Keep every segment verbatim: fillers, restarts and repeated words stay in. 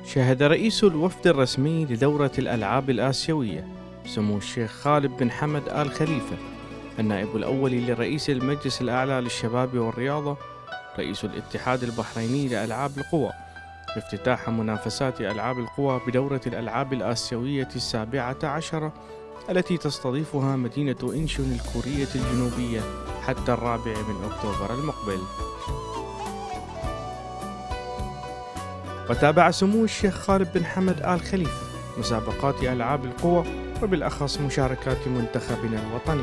شهد رئيس الوفد الرسمي لدورة الألعاب الآسيوية سمو الشيخ خالد بن حمد آل خليفة النائب الأول لرئيس المجلس الأعلى للشباب والرياضة رئيس الاتحاد البحريني لألعاب القوى افتتاح منافسات ألعاب القوى بدورة الألعاب الآسيوية السابعة عشرة التي تستضيفها مدينة إنشون الكورية الجنوبية حتى الرابع من أكتوبر المقبل. وتابع سمو الشيخ خالد بن حمد آل خليفة مسابقات ألعاب القوى وبالأخص مشاركات منتخبنا الوطني.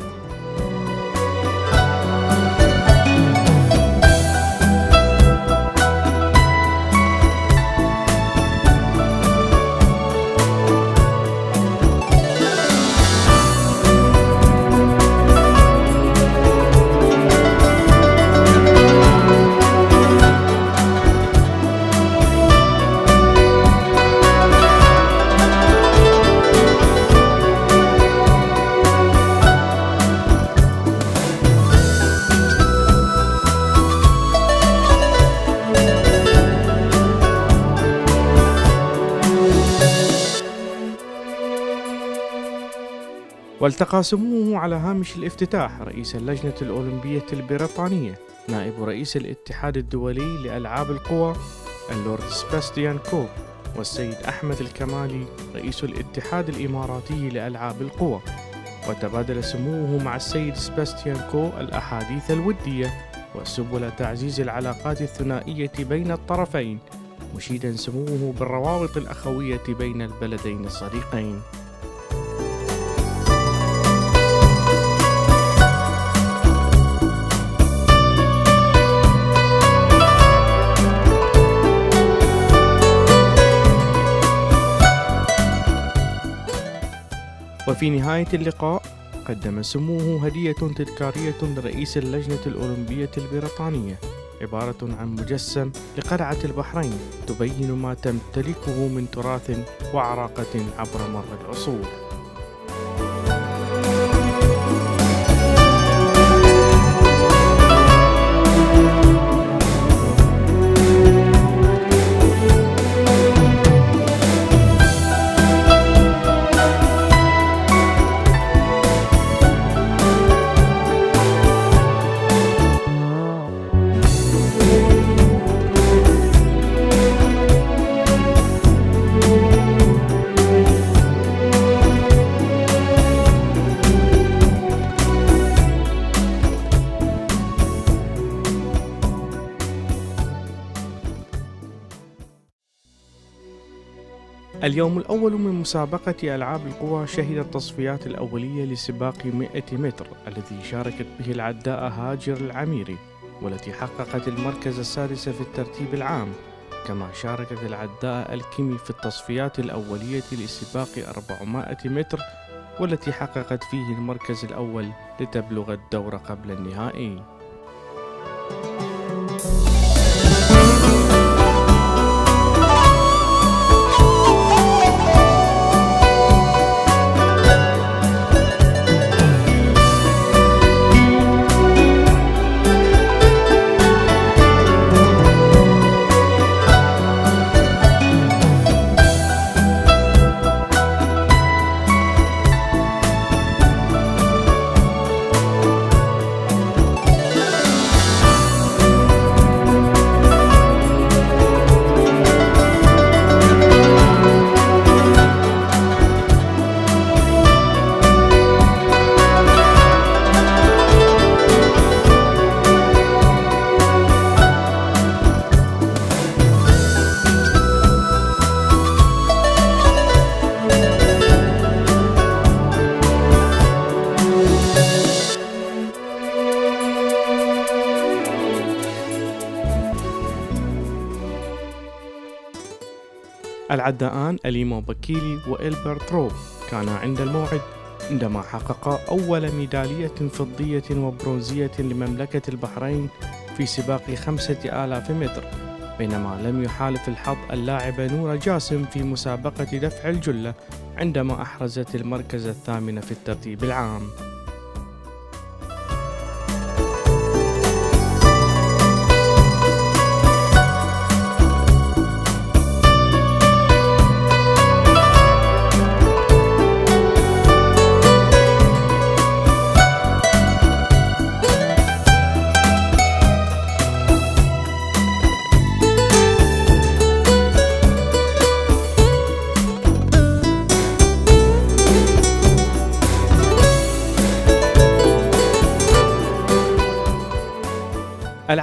والتقى سموه على هامش الافتتاح رئيس اللجنة الأولمبية البريطانية نائب رئيس الاتحاد الدولي لألعاب القوى اللورد سباستيان كو والسيد أحمد الكمالي رئيس الاتحاد الإماراتي لألعاب القوى. وتبادل سموه مع السيد سباستيان كو الأحاديث الودية وسبل تعزيز العلاقات الثنائية بين الطرفين مشيدا سموه بالروابط الأخوية بين البلدين الصديقين. وفي نهاية اللقاء قدم سموه هدية تذكارية لرئيس اللجنة الأولمبية البريطانية عبارة عن مجسم لقلعة البحرين تبين ما تمتلكه من تراث وعراقة عبر مر العصور. اليوم الأول من مسابقة ألعاب القوى شهد التصفيات الأولية لسباق مئة متر الذي شاركت به العداء هاجر العميري والتي حققت المركز السادس في الترتيب العام، كما شاركت العداء الكيمي في التصفيات الأولية لسباق أربعمائة متر والتي حققت فيه المركز الأول لتبلغ الدور قبل النهائي. العداءان أليمو بكيلي وإلبرت روب كانا عند الموعد عندما حققا أول ميدالية فضية وبرونزية لمملكة البحرين في سباق خمسة آلاف متر، بينما لم يحالف الحظ اللاعب نور جاسم في مسابقة دفع الجلة عندما أحرزت المركز الثامن في الترتيب العام.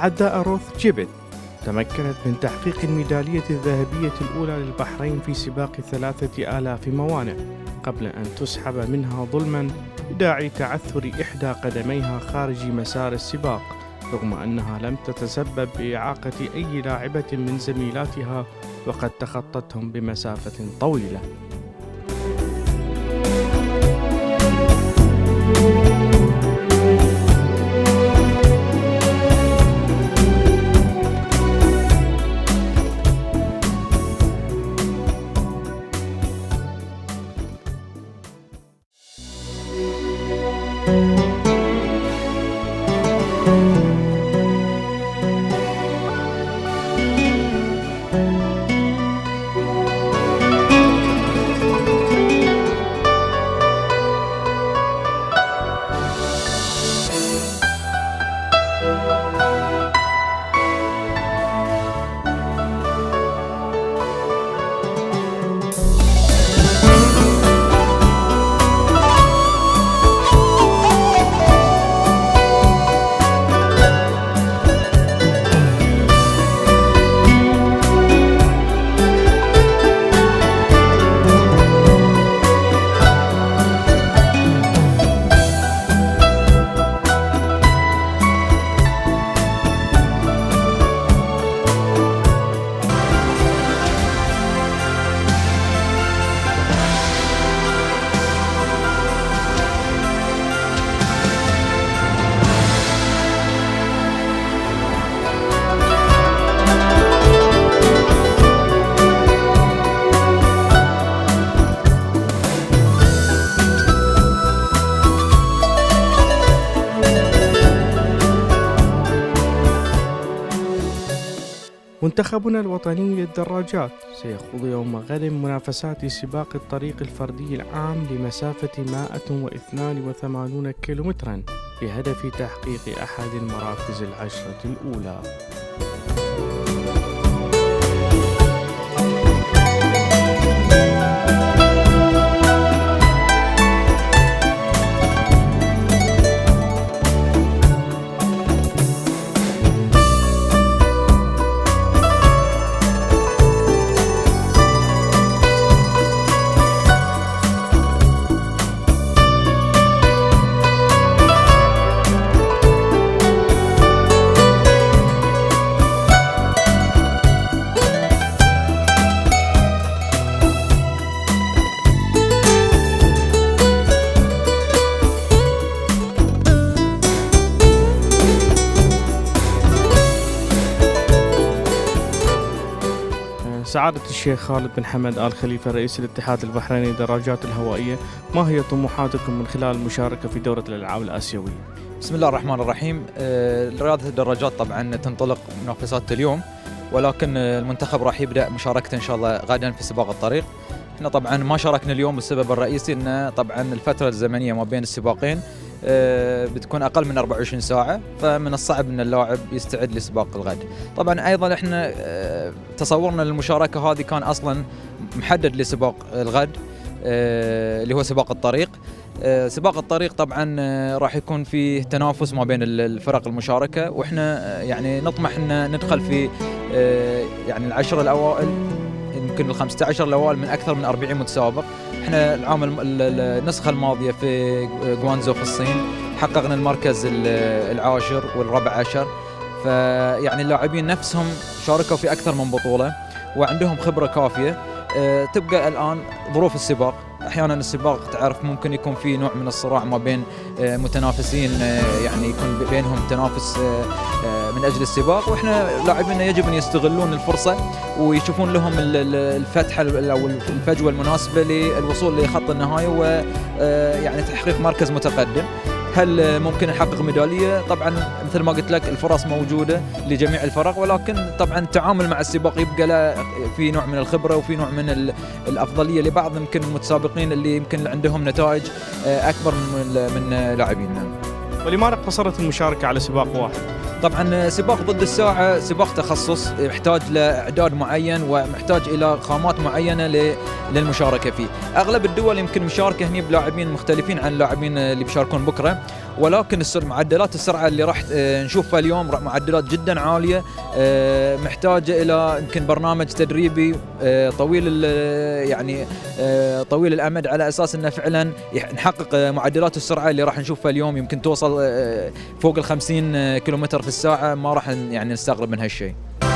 العداءة روث جيبت تمكنت من تحقيق الميدالية الذهبية الأولى للبحرين في سباق ثلاثة آلاف موانع قبل أن تسحب منها ظلما بداعي تعثر إحدى قدميها خارج مسار السباق، رغم أنها لم تتسبب بإعاقة أي لاعبة من زميلاتها وقد تخطتهم بمسافة طويلة. منتخبنا الوطني للدراجات سيخوض يوم غد منافسات سباق الطريق الفردي العام لمسافة مائة واثنين وثمانين كيلومترا بهدف تحقيق أحد المراكز العشرة الأولى. سعادة الشيخ خالد بن حمد آل خليفة رئيس الاتحاد البحريني للدراجات الهوائية، ما هي طموحاتكم من خلال المشاركة في دورة الألعاب الآسيوية؟ بسم الله الرحمن الرحيم. رياضة الدراجات طبعا تنطلق منافسات اليوم، ولكن المنتخب راح يبدأ مشاركته إن شاء الله غدا في سباق الطريق. احنا طبعا ما شاركنا اليوم السبب الرئيسي ان طبعا الفترة الزمنية ما بين السباقين بتكون اقل من أربعة وعشرين ساعة، فمن الصعب ان اللاعب يستعد لسباق الغد. طبعا ايضا احنا تصورنا للمشاركة هذه كان اصلا محدد لسباق الغد اللي هو سباق الطريق. سباق الطريق طبعا راح يكون فيه تنافس ما بين الفرق المشاركة، واحنا يعني نطمح ان ندخل في يعني العشرة الاوائل، يمكن ال خمسة عشر الاوائل من اكثر من أربعين متسابق. احنا العام النسخة الماضية في غوانزو في الصين حققنا المركز العاشر والرابع عشر، فيعني اللاعبين نفسهم شاركوا في اكثر من بطولة وعندهم خبرة كافية. تبقى الان ظروف السباق، احيانا السباق تعرف ممكن يكون في نوع من الصراع ما بين متنافسين، يعني يكون بينهم تنافس من اجل السباق، واحنا لاعبينا يجب ان يستغلون الفرصه ويشوفون لهم الفتحه او الفجوه المناسبه للوصول لخط النهايه ويعني تحقيق مركز متقدم. هل ممكن نحقق ميداليه؟ طبعا مثل ما قلت لك الفرص موجوده لجميع الفرق، ولكن طبعا التعامل مع السباق يبقى له في نوع من الخبره وفي نوع من الافضليه لبعض يمكن المتسابقين اللي يمكن عندهم نتائج اكبر من من لاعبينا. ولماذا اقتصرت المشاركه على سباق واحد؟ طبعا سباق ضد الساعه سباق تخصص يحتاج لاعداد معين ومحتاج الى خامات معينه للمشاركه فيه. اغلب الدول يمكن مشاركه هنا بلاعبين مختلفين عن اللاعبين اللي بيشاركون بكره، ولكن معدلات السرعه اللي راح نشوفها اليوم معدلات جدا عاليه، محتاجه الى يمكن برنامج تدريبي طويل يعني طويل الامد، على اساس انه فعلا نحقق معدلات السرعه اللي راح نشوفها اليوم، يمكن توصل فوق ال خمسين كيلومتر في الساعه، ما راح يعني نستغرب من هالشيء.